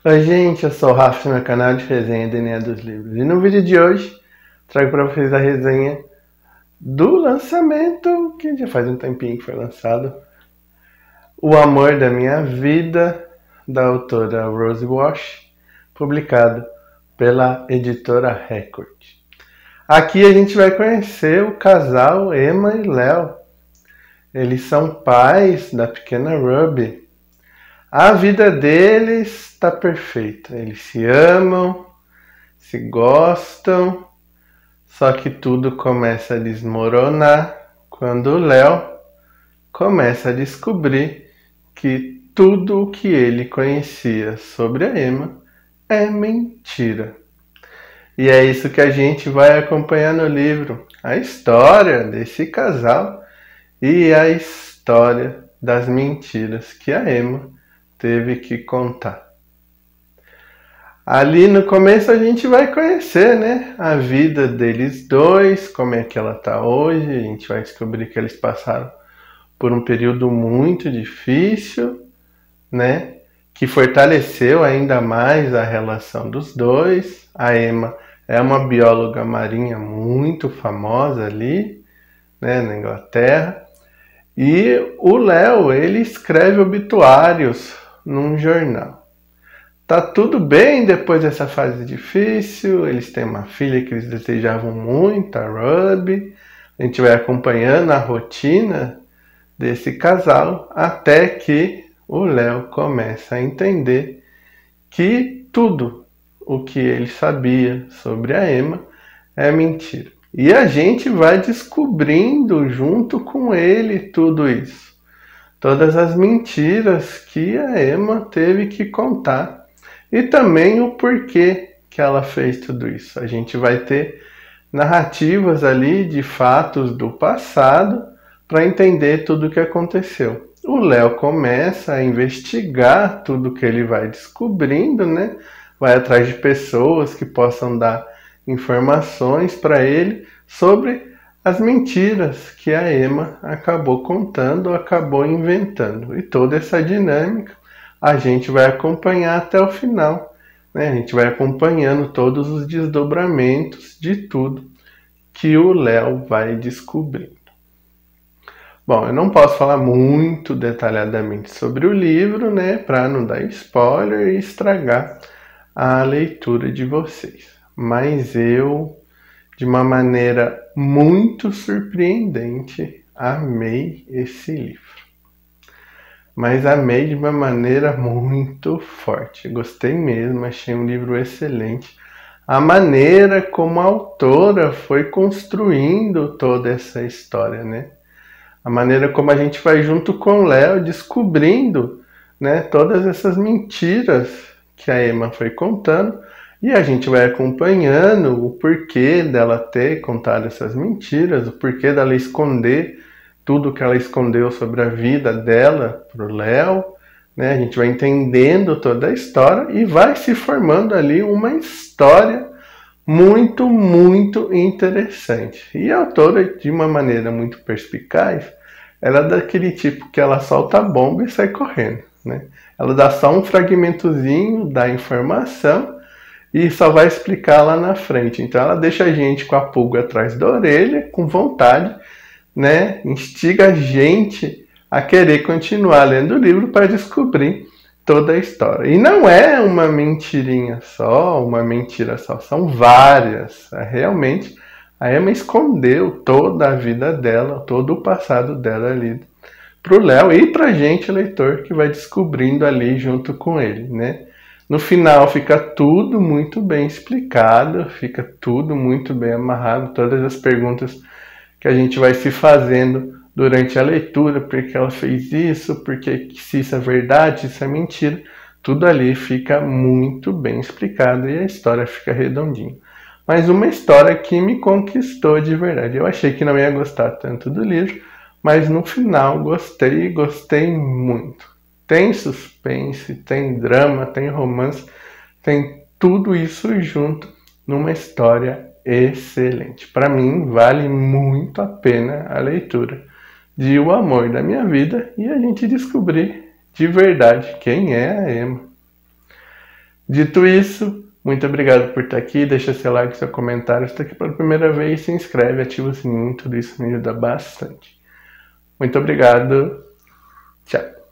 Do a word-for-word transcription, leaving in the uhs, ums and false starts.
Oi gente, eu sou o Rafa do meu canal de resenha D N A dos livros. E no vídeo de hoje trago para vocês a resenha do lançamento, que já faz um tempinho que foi lançado, O Amor da Minha Vida, da autora Rose Wash, publicado pela editora Record. Aqui a gente vai conhecer o casal Emma e Léo. Eles são pais da pequena Ruby. A vida deles está perfeita. Eles se amam, se gostam, só que tudo começa a desmoronar quando o Léo começa a descobrir que tudo o que ele conhecia sobre a Emma é mentira. E é isso que a gente vai acompanhar no livro, a história desse casal e a história das mentiras que a Emma teve que contar. Ali no começo a gente vai conhecer, né, a vida deles dois, como é que ela tá hoje. A gente vai descobrir que eles passaram por um período muito difícil, né, que fortaleceu ainda mais a relação dos dois. A Emma é uma bióloga marinha muito famosa ali, né, na Inglaterra. E o Léo, ele escreve obituários num jornal. Tá tudo bem depois dessa fase difícil, eles têm uma filha que eles desejavam muito, a Ruby. A gente vai acompanhando a rotina desse casal até que o Léo começa a entender que tudo o que ele sabia sobre a Emma é mentira. E a gente vai descobrindo junto com ele tudo isso. Todas as mentiras que a Emma teve que contar. E também o porquê que ela fez tudo isso. A gente vai ter narrativas ali de fatos do passado para entender tudo o que aconteceu. O Léo começa a investigar tudo que ele vai descobrindo, né? Vai atrás de pessoas que possam dar informações para ele sobre as mentiras que a Emma acabou contando, acabou inventando. E toda essa dinâmica a gente vai acompanhar até o final, né? A gente vai acompanhando todos os desdobramentos de tudo que o Léo vai descobrindo. Bom, eu não posso falar muito detalhadamente sobre o livro, né, para não dar spoiler e estragar a leitura de vocês. Mas eu, de uma maneira muito surpreendente, amei esse livro. Mas amei de uma maneira muito forte. Gostei mesmo, achei um livro excelente. A maneira como a autora foi construindo toda essa história, né? A maneira como a gente vai junto com o Léo descobrindo, né, todas essas mentiras que a Emma foi contando. E a gente vai acompanhando o porquê dela ter contado essas mentiras, o porquê dela esconder tudo que ela escondeu sobre a vida dela para o Léo, né? A gente vai entendendo toda a história e vai se formando ali uma história muito, muito interessante. E a autora, de uma maneira muito perspicaz, ela é daquele tipo que ela solta a bomba e sai correndo, né? Ela dá só um fragmentozinho da informação e só vai explicar lá na frente. Então ela deixa a gente com a pulga atrás da orelha, com vontade, né, instiga a gente a querer continuar lendo o livro para descobrir toda a história. E não é uma mentirinha só, uma mentira só, são várias. Realmente, a Emma escondeu toda a vida dela, todo o passado dela ali para o Léo e para a gente, leitor, que vai descobrindo ali junto com ele, né? No final fica tudo muito bem explicado, fica tudo muito bem amarrado, todas as perguntas que a gente vai se fazendo durante a leitura, porque ela fez isso, porque se isso é verdade, se isso é mentira, tudo ali fica muito bem explicado e a história fica redondinha. Mas uma história que me conquistou de verdade. Eu achei que não ia gostar tanto do livro, mas no final gostei, gostei muito. Tem suspense, tem drama, tem romance, tem tudo isso junto numa história excelente. Para mim, vale muito a pena a leitura de O Amor da Minha Vida e a gente descobrir de verdade quem é a Emma. Dito isso, muito obrigado por estar aqui, deixa seu like, seu comentário, se está aqui pela primeira vez, se inscreve, ativa o sininho, tudo isso me ajuda bastante. Muito obrigado, tchau.